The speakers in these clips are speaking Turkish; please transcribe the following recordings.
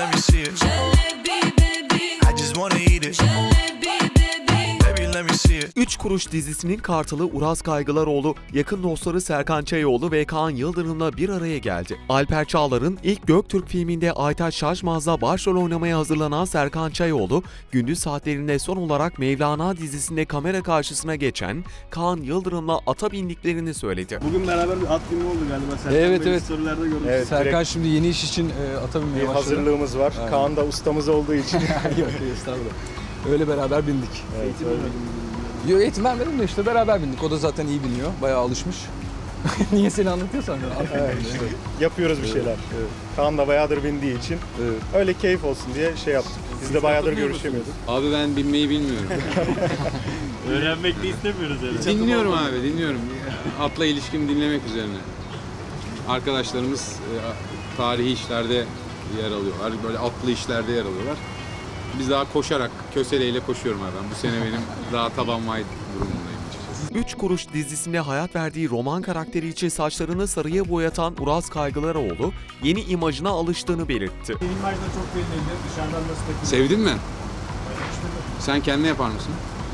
let me see it. I just wanna eat it. Baby, let me see it. 3 Kuruş dizisinin kartalı Uraz Kaygılaroğlu, yakın dostları Serkan Çayoğlu ve Kaan Yıldırım'la bir araya geldi. Alper Çağlar'ın ilk Göktürk filminde Aytaç Şaşmaz'la başrol oynamaya hazırlanan Serkan Çayoğlu, gündüz saatlerinde son olarak Mevlana dizisinde kamera karşısına geçen Kaan Yıldırım'la ata bindiklerini söyledi. Bugün beraber bir at filmi oldu galiba. Serkan Evet. storylerde gördük. Evet, Serkan şimdi yeni iş için ata binmeye bir başladı. hazırlığımız var. Aynen. Kaan da ustamız olduğu için. Yok estağfurullah. Öyle beraber bindik. Evet, Yok eğitim vermedim de işte beraber bindik. O da zaten iyi biniyor. Bayağı alışmış. Niye seni anlatıyorsan? evet, işte yapıyoruz bir şeyler. Evet. Kaan da bayağıdır bindiği için Evet. öyle keyif olsun diye şey yaptık. Biz de bayağıdır görüşemiyorduk. Abi ben binmeyi bilmiyorum. Öğrenmek de istemiyoruz herhalde. Dinliyorum abi, dinliyorum. Atla ilişkimi dinlemek üzerine. Arkadaşlarımız tarihi işlerde yer alıyorlar. Böyle atlı işlerde yer alıyorlar. Biz daha koşarak, köseleyle koşuyorum abi. Bu sene benim daha tabanvay durumundayım açıkçası. 3 Kuruş dizisinde hayat verdiği roman karakteri için saçlarını sarıya boyatan Uraz Kaygılaroğlu, yeni imajına alıştığını belirtti. Benim imajda çok belliydi. Dışarıdan nasıl takılıyor? Sevdin mi? Sen kendine yapar mısın?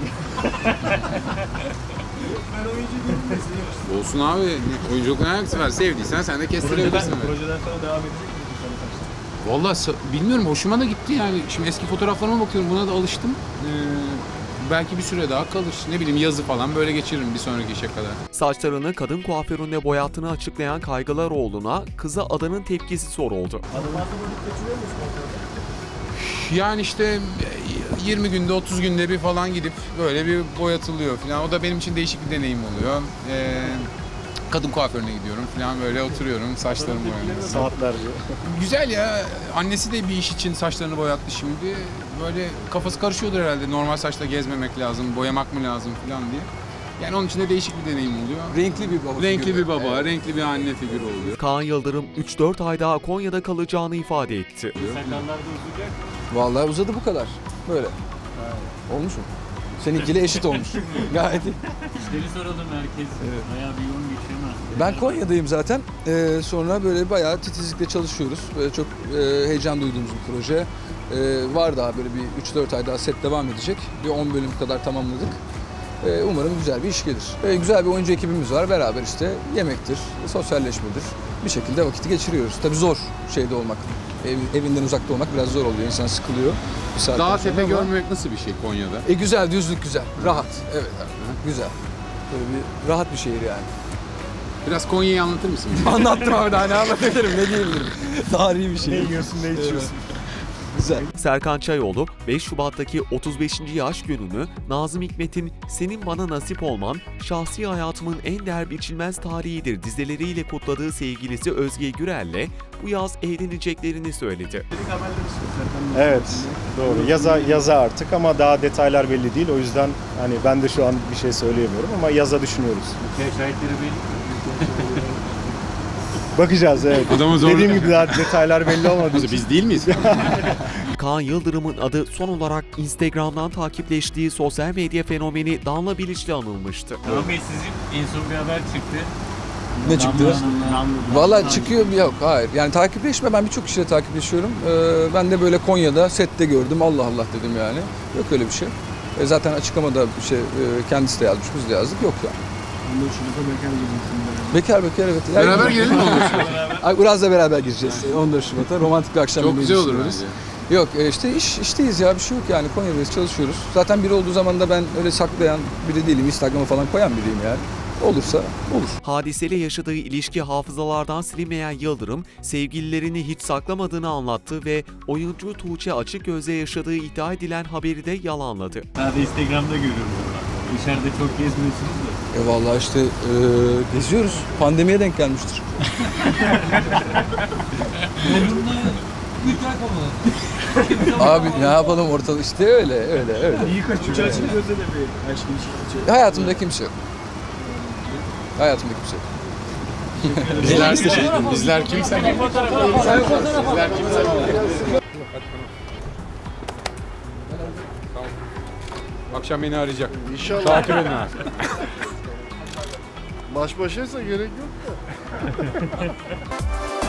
Ben oyuncu değilim de size yakıştı. Olsun abi. Oyunculukla ne alakası var? Sevdiysen sen de kestirebilirsin. Projeden sonra devam edecek miydin sana saçlar? Vallahi bilmiyorum, hoşuma da gitti yani. Şimdi eski fotoğraflarıma bakıyorum, buna da alıştım. Belki bir süre daha kalır. Ne bileyim, yazı falan böyle geçiririm bir sonraki işe kadar. Saçlarını kadın kuaföründe boyattığını açıklayan Kaygılaroğlu'na kıza adanın tepkisi soruldu. Adamlarla vakit geçiriyor musun ortada? Yani işte 20 günde 30 günde bir falan gidip böyle bir boyatılıyor falan. O da benim için değişik bir deneyim oluyor. Kadın kuaförüne gidiyorum falan, böyle oturuyorum, saçlarımı boyuyorum. Saatlerce. Güzel ya. Annesi de bir iş için saçlarını boyattı şimdi. Böyle kafası karışıyordur herhalde. Normal saçla gezmemek lazım, boyamak mı lazım falan diye. Yani onun için de değişik bir deneyim oluyor. Renkli bir baba. Renkli figürü. bir baba, Evet. renkli bir anne figürü oluyor. Kaan Yıldırım 3-4 ay daha Konya'da kalacağını ifade etti. Sakallar da uzayacak. Vallahi uzadı bu kadar. Böyle. Olmuş mu? Seninkiyle eşit olmuş. Gayet iyi. İşleri soralım herkes. Bayağı bir yoğun geçiyor mu? Ben Konya'dayım zaten. Sonra böyle bayağı titizlikle çalışıyoruz. Böyle çok heyecan duyduğumuz bir proje. Var daha böyle bir 3-4 ay daha set devam edecek. Bir 10 bölüm kadar tamamladık. Umarım güzel bir iş gelir. Güzel bir oyuncu ekibimiz var. Beraber işte yemektir, sosyalleşmedir. Bir şekilde vakiti geçiriyoruz. Tabii zor şeyde olmak. Evinden uzakta olmak biraz zor oluyor. İnsan sıkılıyor. Bir saatten Dağ sonra tepe ama- görmemek nasıl bir şey Konya'da? Güzel, düzlük güzel. Rahat. Evet, güzel. Böyle bir rahat bir şehir yani. Biraz Konya'yı anlatır mısın? Anlattım abi, daha ne anlatabilirim, ne diyebilirim. Tarihi bir Ne şehir. yiyorsun, ne içiyorsun? Güzel. Serkan Çayoğlu, 5 Şubat'taki 35. yaş gününü Nazım Hikmet'in "Senin Bana Nasip Olman, şahsi hayatımın en değer biçilmez tarihidir" dizeleriyle kutladığı sevgilisi Özge Gürel'le bu yaz eğleneceklerini söyledi. Dedik haberleri çıkıyor Serkan'ın. Evet, doğru. Yaza artık ama daha detaylar belli değil. O yüzden hani ben de şu an bir şey söyleyemiyorum ama yaza düşünüyoruz. Şahitleri belli. Bakacağız, evet. Adamı zorla- Dediğim gibi daha detaylar belli olmadı. Biz değil miyiz? Kaan Yıldırım'ın adı son olarak Instagram'dan takipleştiği sosyal medya fenomeni Danla Bilic'le anılmıştı. Kaan Bey, sizin en son bir haber çıktı. Ne çıktı? Damla. Valla çıkıyor, yok hayır. Yani takipleşme, ben birçok kişiyle takipleşiyorum. Ben de böyle Konya'da sette gördüm, Allah Allah dedim yani. Yok öyle bir şey. Zaten açıklamada bir şey kendisi de yazmış, biz de yazdık, yok yani. Bekar evet. Yani, Beraber gelelim mi olur? Ay, Uraz'la beraber gireceğiz 14 Şubat'a. Romantik bir akşam Çok yemeği güzel olur düşünüyoruz. bence. Yok işte işteyiz ya, bir şey yok yani, Konya'dayız, çalışıyoruz. Zaten biri olduğu zaman da ben öyle saklayan biri değilim, Instagram'a falan koyan biriyim yani. Olursa olur. Hadiseyle yaşadığı ilişki hafızalardan silinmeyen Yıldırım, sevgililerini hiç saklamadığını anlattı ve oyuncu Tuğçe Açıkgöz'le yaşadığı iddia edilen haberi de yalanladı. Daha da Instagram'da görüyorum valla. Dışarıda çok gezmiyorsunuz da. Vallahi işte geziyoruz. Pandemiye denk gelmiştir. Abi ne yapalım, ortalık işte öyle. İyi kaçıyor. Tuğçe Açıkgöz'de de bir aşk ilişkisi. Hayatımda kimse yok. Hayatımda kimse yok. Bizler kimse. Akşam beni arayacak. İnşallah. Takip edin abi. Baş başaysa gerek yok da.